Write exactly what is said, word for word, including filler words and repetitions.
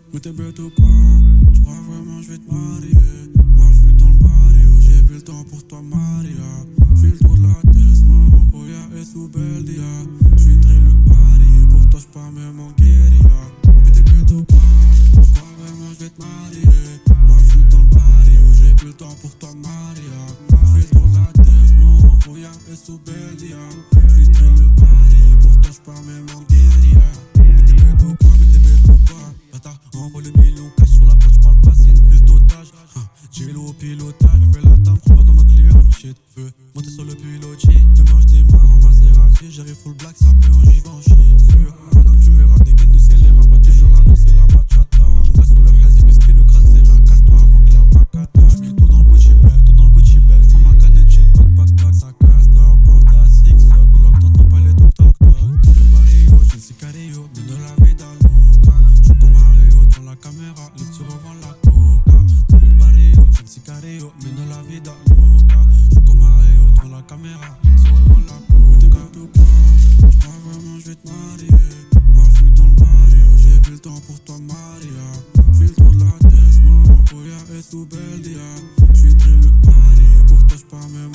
Mais t'es bête ou pas? Tu crois vraiment je vais te marier? Moi je suis dans le barrio, j'ai plus le temps pour toi Maria. J'fais le tour de la tête, mon Roya est sous Beldia. J'suis très le parier, pour toi j'pars même en guérilla. Mais t'es bête ou pas? Tu crois vraiment je vais te marier? Moi je suis dans le barrio, j'ai plus le temps pour toi Maria. J'fais le tour de la tête, mon Roya est sous Beldia. J'suis très le parier, pour toi j'pars même en guérilla. Mais t'es bête ou pas? Mais t'es bête ou pas? Bâtard, envoie le million cash sur la poche, j'parle pas, c'est une prise d'otage. J'ai l'eau au pilotage, fais la dame, prends-moi comme un client. Shit, veux monter sur le pilotis. Demain j'démarre en Maserati, j'arrive full black, ça peut en Givenchy. Sûr, madame, tu me verras des gaines de scélérat, pas toujours là, danser la bachata. On va sur le hazy, mais ce le crâne serra, casse-toi avant que la bacata. J'mets tout dans le Gucci bag, tout dans le Gucci bag. J'prends ma canette, j'ai le pack, pack, pack. Ça casse, t'as porte à six o'clock, t'entends pas les toc toc toc. Le barrio, j'ai le sicario, mais de la vida loca. J'suis comme Mario, dans la caméra, les petits revendent la coca. Dans le barrio, j'ai le sicario, mais de la vida loca. J'suis comme Mario, dans la caméra, les petits revendent la coca. Mais t'es gâte ou pas? J'crois vraiment j'vais te marier. Moi j'suis dans le barrio, j'ai plus le temps pour toi Maria. J'fais le tour de la tête, mon Roya est sous Beldia. J'suis très le parier, pour toi j'pars même